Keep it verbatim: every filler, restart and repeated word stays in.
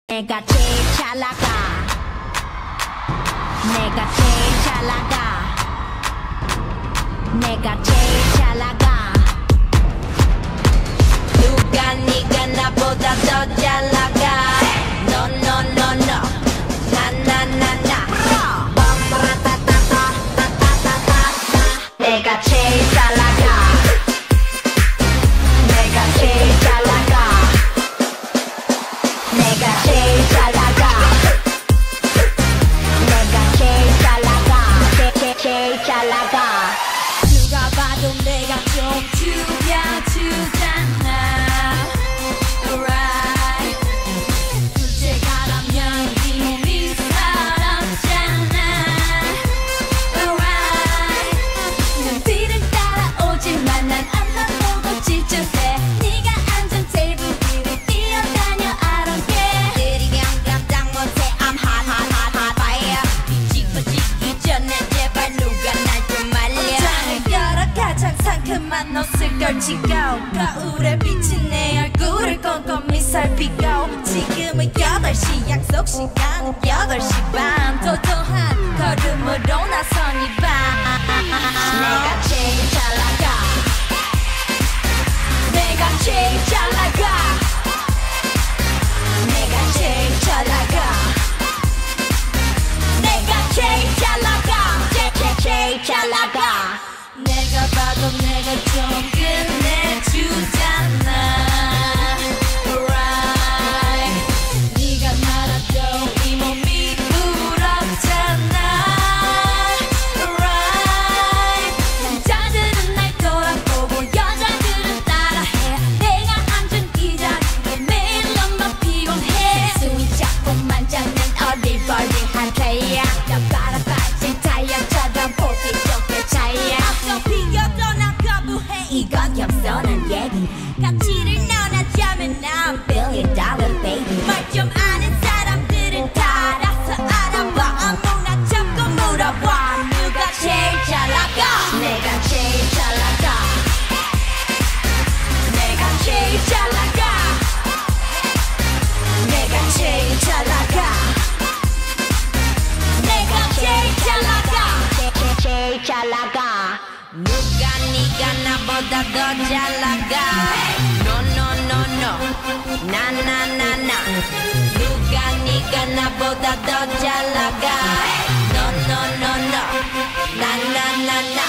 내가 제일 잘 나가. 내가 제일 잘 나가. 내가 제일 잘 나가. 누가 네가 나보다 더 잘 나가. No no no no. 나 나 나 나. 내가 제일 잘 나가. 내가 제일 잘 나가. 내가 제일 잘 나가. 내가 제일 잘 나가. 제, 제, 제일 잘 나가. 누가 봐도 내가 좀 죽여주잖아. Right. 둘째가라면 이 몸이 사람잖아. Right. 눈빛은 따라오지만 난 앞만 보고 집중해. 네가 앉은 테이블 위로 뛰어다녀. I don't care. 들이 깜짝 못해. I'm hot hot hot hot fire. 뒤집어지기 전에 제발 누가 날 좀 말려. 장을 열어 가장 상큼한 옷을 걸치고 거울에 비친 내 얼굴을 꼼꼼히 살피고 지금은 여덟 시 약속 시간은 여덟 시 반 도도한 걸음으로 나선 이 밤. 내가 제일 잘 나가. 내가 제일 잘 나가. 내가 제일 잘 나가. 내가 제일 잘 나가. 제, 제, 제일 잘 나가. 내가 봐도 내가 좀 끝내주잖아. Right. 네가 말아도 이 몸이 부럽잖아. Right. 남자들은 날 돌아보고 여자들은 따라해. 내가 앉은 이 자리에 매일 너무 피곤해. 숨이 자꾸만 잡는 어리버리한 플레이야. 옆바라 빠진 타이어처럼 보기 좋게 차이야. 앞서 비겨도 난 거부해. 이건 겸손한 얘기. 가치를 논하자면 난 Billion dollar baby. 말 좀 아는 사람들은 다 알아서 알아봐. 아무나 자꾸 물어봐. 누가 제일 잘 나가. 내가 제일 잘 나가. 내가 제일 잘 나가. 내가 제일 잘 나가. 내가 제일 잘 나가. 제, 제, 제일 잘 나가. 누가 네가 나보다 더 잘 나가. No no no no. 나 나 나 나. 누가 네가 나보다 더 잘 나가. No no no no. 나 나 나 나.